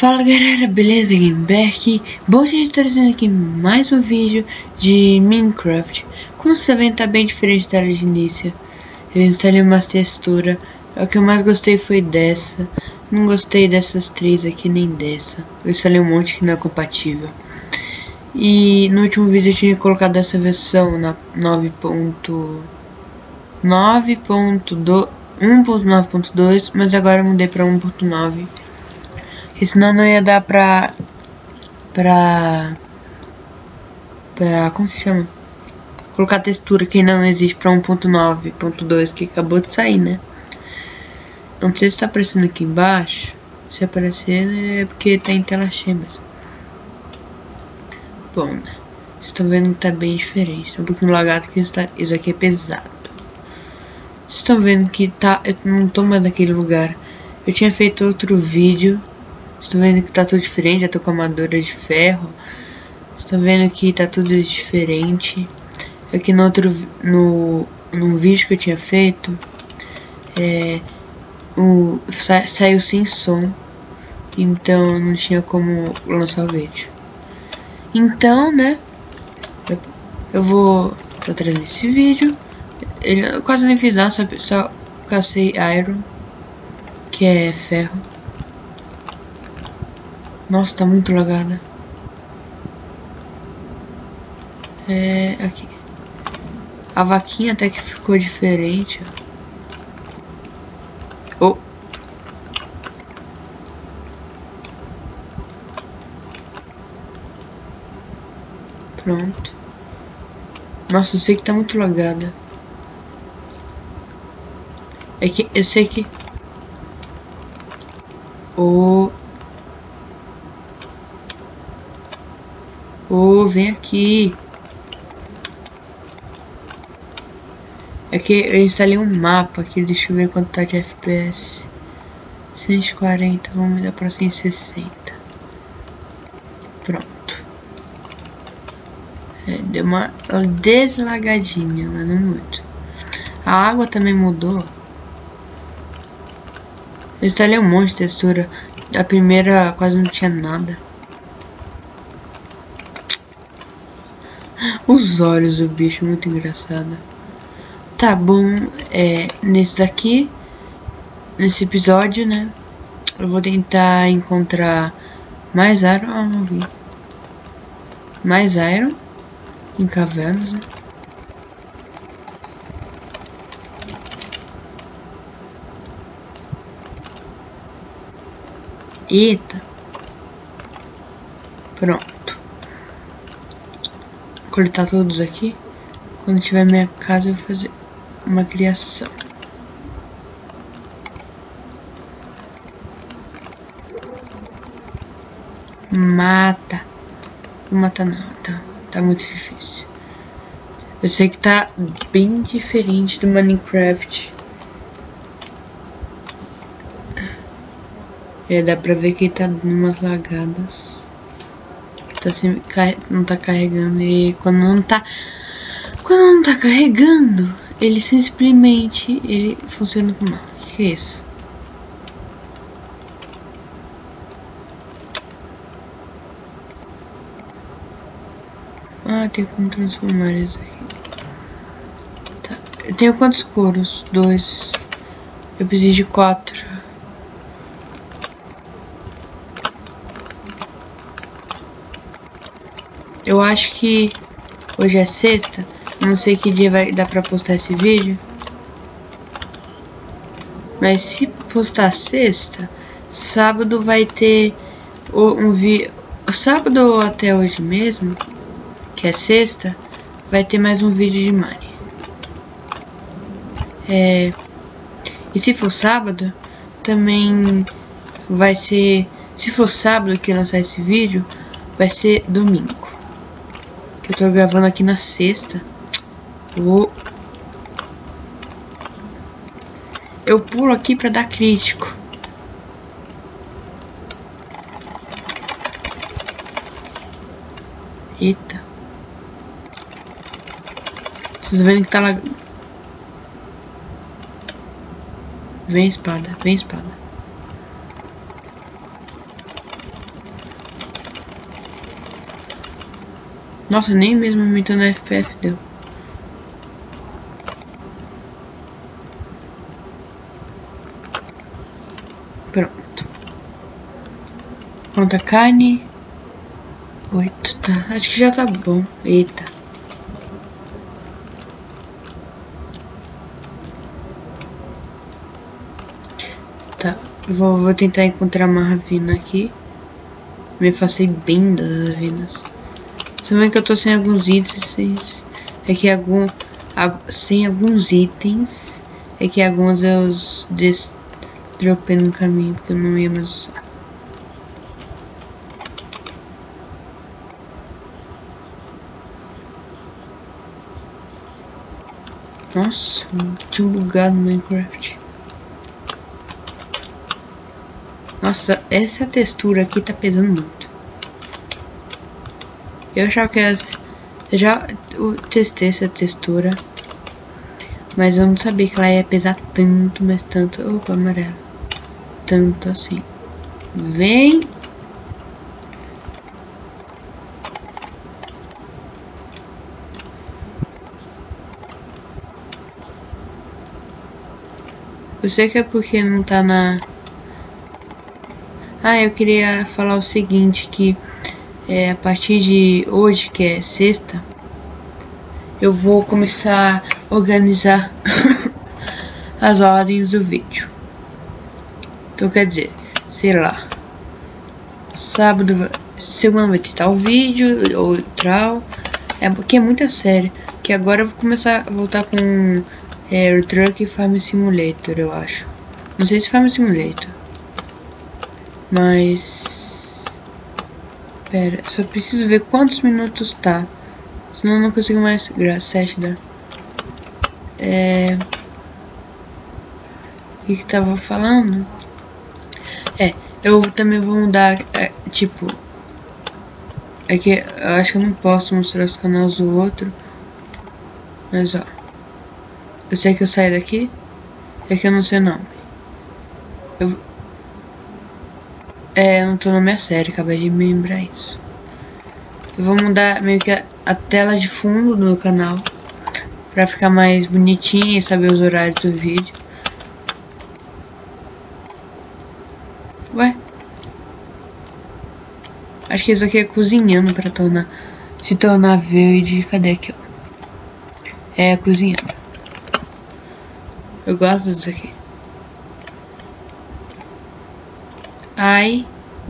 Fala galera, beleza? Gameback. Bom, gente, trazendo aqui mais um vídeo de Minecraft. Como você vê, tá bem diferente da de início. Eu instalei umas texturas. O que eu mais gostei foi dessa. Não gostei dessas três aqui, nem dessa. Eu instalei um monte que não é compatível. E no último vídeo eu tinha colocado essa versão na 1.9.2, mas agora eu mudei pra 1.9. Porque senão não ia dar pra como se chama? Colocar textura que ainda não existe pra 1.9.2, que acabou de sair, né? Não sei se tá aparecendo aqui embaixo. Se aparecer é porque tá em tela cheia mesmo. Bom, né? Vocês estão vendo que tá bem diferente. Tá um pouquinho lagado, que isso aqui é pesado. Vocês estão vendo que tá... Eu não tô mais naquele lugar. Eu tinha feito outro vídeo. Vocês estão vendo que tá tudo diferente. Já tô com a armadura de ferro. Vocês estão vendo que tá tudo diferente. Aqui num vídeo que eu tinha feito, saiu sem som. Então não tinha como lançar o vídeo. Então, né, eu vou trazer esse vídeo. Eu quase nem fiz nada, só cacei iron, que é ferro. Nossa, tá muito lagada. Aqui. A vaquinha até que ficou diferente, ó. Oh. Pronto. Nossa, eu sei que tá muito lagada. É que eu sei que... vem aqui. É que eu instalei um mapa aqui, deixa eu ver quanto tá de FPS. 140, vamos mudar pra 160. Pronto. Deu uma deslagadinha, mas não muito. A água também mudou. Eu instalei um monte de textura. A primeira quase não tinha nada. Os olhos do bicho, muito engraçado. Tá bom, nesse episódio, né, eu vou tentar encontrar mais iron, não vi. Mais iron em cavernas, né? Eita. Pronto. Cortar todos aqui. Quando tiver minha casa eu vou fazer uma criação. Mata. Não mata não, tá muito difícil. Eu sei que tá bem diferente do Minecraft. Dá pra ver que tá dando umas lagadas. Não tá carregando, e quando não tá carregando, ele simplesmente funciona mal. O que é isso? Ah, tem como transformar isso aqui. Tá. Eu tenho quantos couros? 2. Eu preciso de 4. Eu acho que hoje é sexta. Não sei que dia vai dar pra postar esse vídeo. Mas se postar sexta, sábado vai ter sábado ou até hoje mesmo, que é sexta, vai ter mais um vídeo de Mine. E se for sábado, também vai ser... Se for sábado que lançar esse vídeo, vai ser domingo. Que eu tô gravando aqui na sexta. Eu pulo aqui pra dar crítico. Eita. Vocês vendo que tá lá. Vem espada, vem espada. Nossa, nem mesmo aumentando a FPF deu. Pronto. Quanta carne? 8, tá. Acho que já tá bom. Eita. Tá. Vou tentar encontrar uma ravina aqui. Me afastei bem das ravinas. Também que eu tô sem alguns itens. É que sem alguns itens. É que alguns eu dropei no caminho, porque eu não ia mais usar. Nossa, tinha bugado no Minecraft. Nossa, essa textura aqui tá pesando muito. Eu achava que eu já testei essa textura, mas eu não sabia que ela ia pesar tanto, mas tanto. Opa, amarelo. Tanto assim. Vem. Eu sei que é porque não tá na... Ah, eu queria falar o seguinte, que a partir de hoje, que é sexta, eu vou começar a organizar as ordens do vídeo. Então quer dizer, sei lá, sábado, segunda vai ter tal vídeo, ou tal, porque é muita série, que agora eu vou começar a voltar com Euro Truck e Farm Simulator, eu acho. Não sei se Farm Simulator. Mas... Pera, só preciso ver quantos minutos tá. Senão eu não consigo mais... 7 dá. O que tava falando? Eu também vou mudar... tipo... É que eu acho que eu não posso mostrar os canais do outro. Mas ó... Eu sei que eu saio daqui. É que eu não sei o nome. Eu não tô na minha série, acabei de me lembrar isso. Eu vou mudar meio que a tela de fundo do meu canal, pra ficar mais bonitinha e saber os horários do vídeo. Ué? Acho que isso aqui é cozinhando pra se tornar verde. Cadê aqui, ó? É cozinhando. Eu gosto disso aqui. Ai,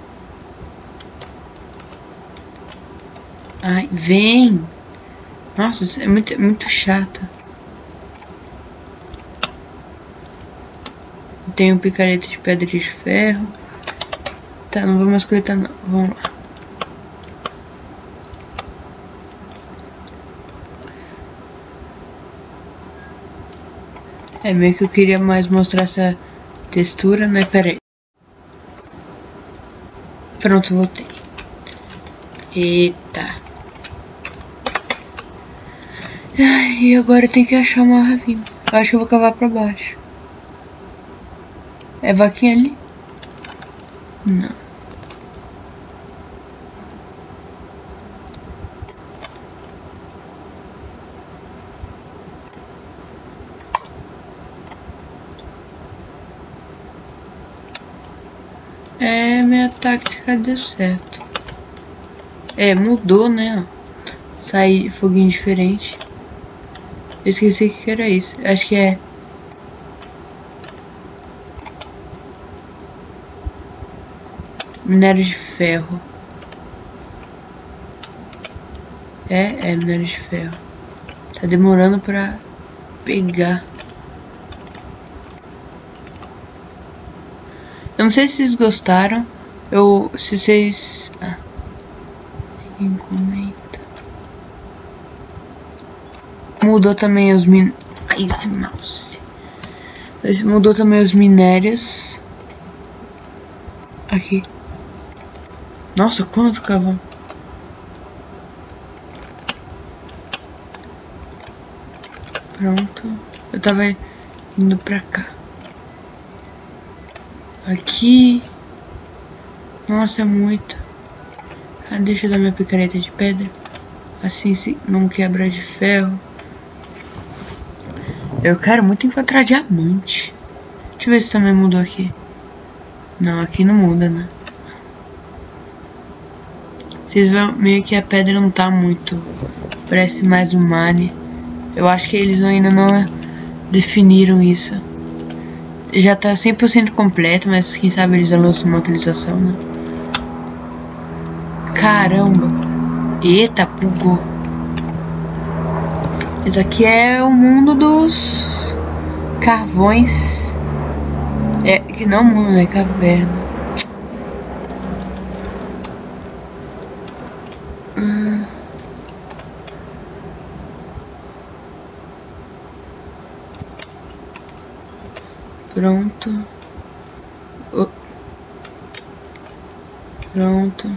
vem! Nossa, isso é muito chato. Tem um picareta de pedra de ferro. Tá, não vou mais coletar não. Vamos lá. Meio que eu queria mais mostrar essa textura, né? Pera aí. Pronto, voltei. Eita. E agora eu tenho que achar uma ravina. Eu acho que eu vou cavar pra baixo. É vaquinha ali? Não. Minha tática deu certo. Mudou, né? Sair de foguinho diferente. Eu esqueci que era isso. Acho que é... minério de ferro. É minério de ferro. Tá demorando pra pegar. Eu não sei se vocês gostaram. Se vocês... ninguém comenta. Mudou também os esse mouse. Mudou também os minérios. Aqui. Nossa, quanto carvão. Pronto. Eu tava indo pra cá. Aqui. Nossa, é muito. Deixa eu dar minha picareta de pedra. Assim se não quebra de ferro. Eu quero muito encontrar diamante. Deixa eu ver se também mudou aqui. Não, aqui não muda, né? Vocês veem meio que a pedra não tá muito. Parece mais um mine. Eu acho que eles ainda não definiram isso. Já tá 100% completo, mas quem sabe eles lançam uma atualização, né? Caramba! Eita, bugou. Isso aqui é o mundo dos carvões. É que não mundo, né? Caverna. Pronto. Pronto.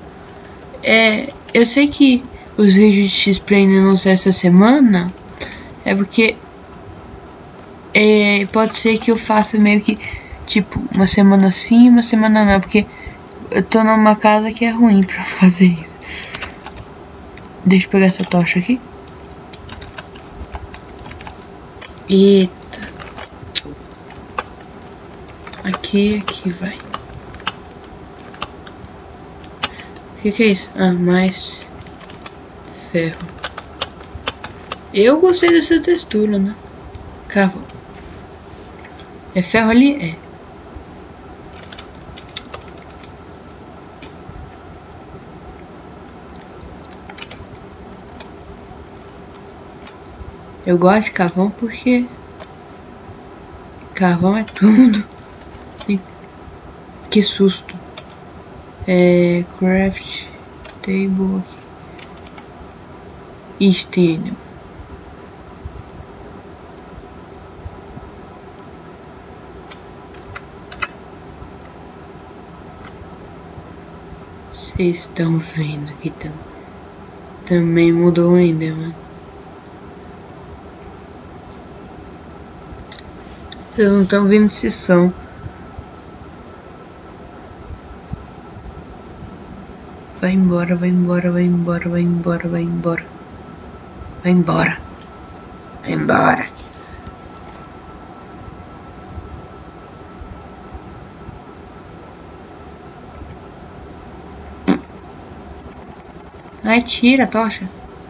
Eu sei que os vídeos de X-Play ainda não saem essa semana. É porque pode ser que eu faça meio que tipo uma semana sim, uma semana não, porque eu tô numa casa que é ruim pra fazer isso. Deixa eu pegar essa tocha aqui. Eita. Aqui vai. O que é isso? Ah, mais ferro. Eu gostei dessa textura, né? Carvão. É ferro ali? É. Eu gosto de carvão porque carvão é tudo. Que susto. Craft table aqui. Estênio. Vocês estão vendo que também mudou ainda, mano. Vocês não estão vendo se são. Vai embora, vai embora, vai embora, vai embora, vai embora. Vai embora. Vai embora. Ai, tira a tocha.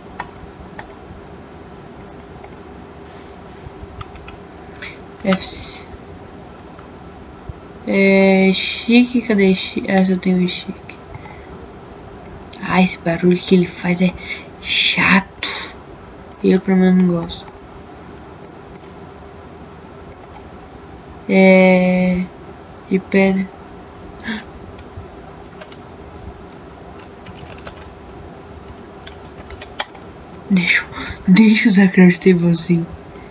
F. Chique, cadê chique? Essa eu tenho chique. Ah, esse barulho que ele faz é chato. Eu pelo menos não gosto. De pedra. Deixa usar craft table assim.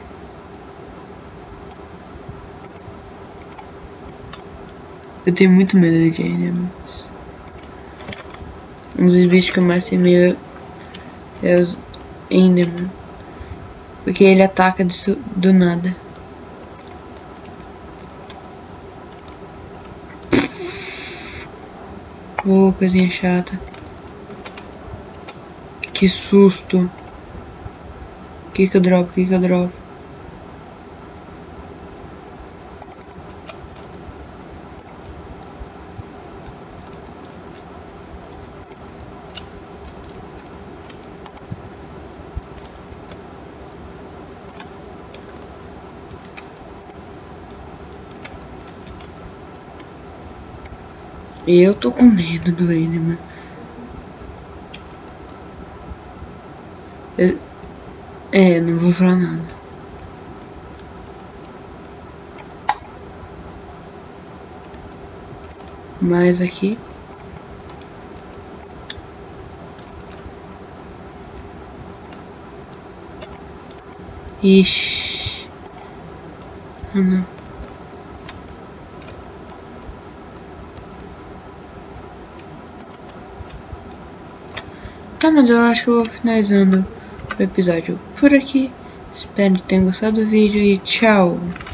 Eu tenho muito medo de Endermans. Um dos bichos que eu mais tenho medo é os Enderman. Porque ele ataca do nada. Coisinha chata. Que susto. Que eu dropo? Que eu dropo? Eu tô com medo do Enderman. Não vou falar nada. Mais aqui. Ixi. Ah, não. Tá, mas eu acho que eu vou finalizando o episódio por aqui. Espero que tenham gostado do vídeo e tchau!